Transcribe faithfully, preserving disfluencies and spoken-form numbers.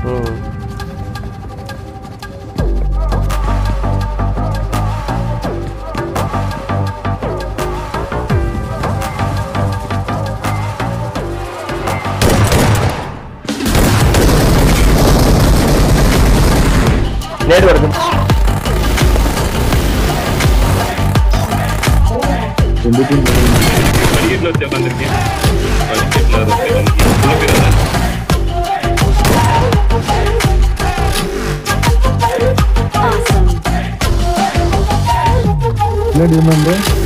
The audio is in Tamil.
ம் நேடு வருது. படிக்கட்டில் வச்சு உட்காந்துருக்கேன். படிக்கட்டில் உள்ள Awesome.